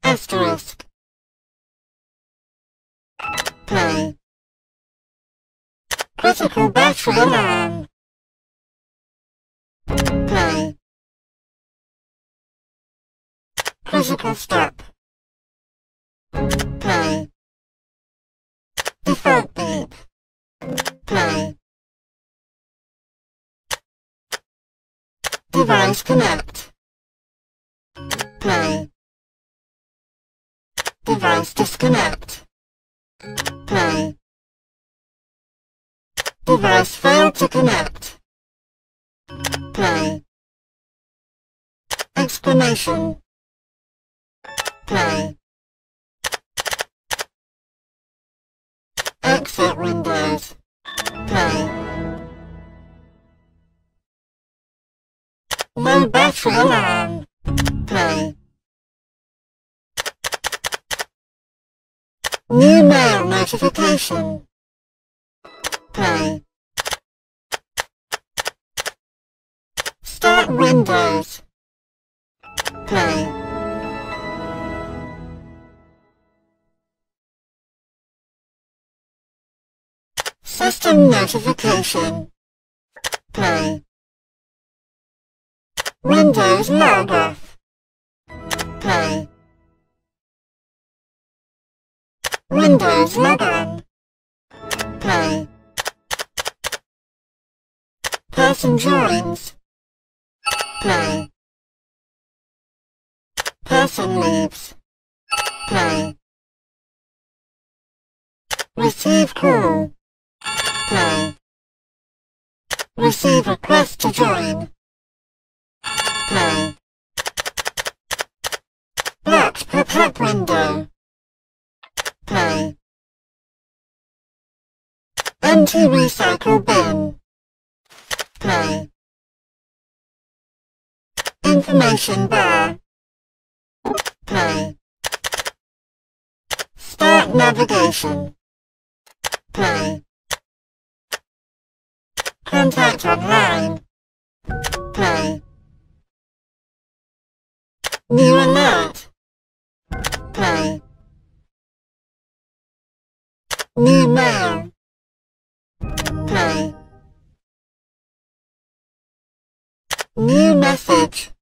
Asterisk. Play. Critical battery alarm. Play. Critical stop. Play. Default beep. Play. Device connect. Play. Device disconnect. Play. Device failed to connect. Play. Exclamation. Play. Exit Windows. Play. Low battery alarm. Play. New mail notification. Play. Start Windows. Play. System notification. Play. Windows log off. Play. Windows log on. Play. Person joins. Play. Person leaves. Play. Receive call. Play. Receive request to join. Play. Blocked pop-up window. Play. Empty recycle bin. Play. Information bar. Play. Start navigation. Play. Contact online. Play. New alert. Play. New mail. Play. New message.